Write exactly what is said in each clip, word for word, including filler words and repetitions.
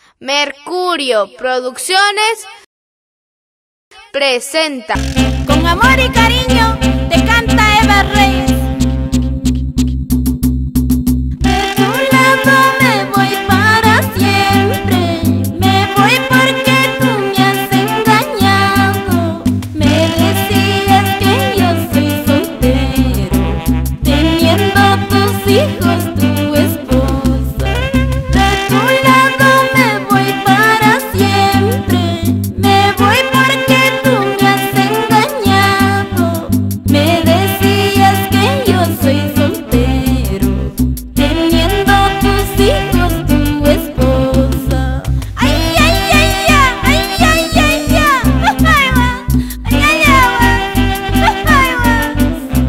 Mercurio Producciones presenta. Con amor y cariño te canta Eva Reyes. De tu lado me voy para siempre. Me voy porque tú me has engañado. Me decías que yo soy soltero, teniendo tus hijos, tu esposa. De tu lado me voy para siempre. Me voy porque tú me has engañado. Me decías que yo soy soltero, teniendo tus hijos, tu esposa. Ay, ay, ay, ay, ay, ay, ay, ay, ay, ay, ay.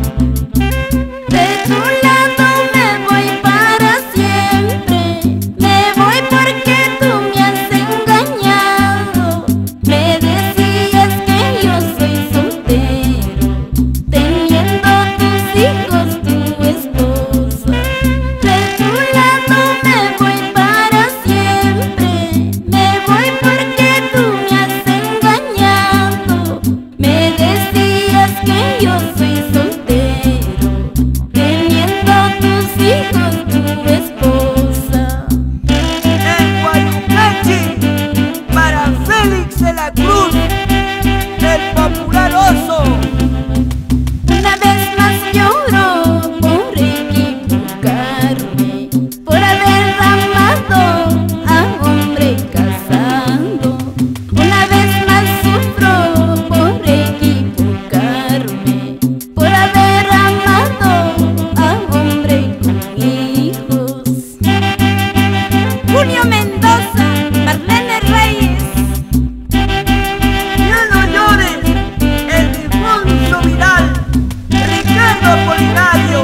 De tu lado me voy para siempre. Me voy porque tú me has engañado. Me decías que yo soy soltero, teniendo tus hijos, tu esposa. De tu lado me voy para siempre. Me voy porque tú me has engañado. Me decías que yo soy soltero, teniendo tus hijos, tu esposa. En Guayucachi, para Félix de la Cruz, el popular oso. Una vez más lloro por equivocarme, por haber amado a un hombre casando. Una vez más sufro por equivocarme, por haber amado a un hombre con hijos. Julio Mendoza, Marlene Reyes. Ya no llores, el Difonso Vidal, Ricardo Apolinario.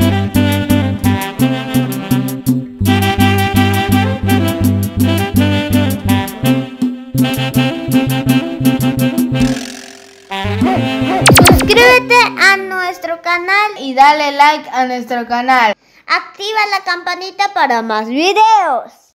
Suscríbete a nuestro canal Y dale like a nuestro canal. activa la campanita para más videos.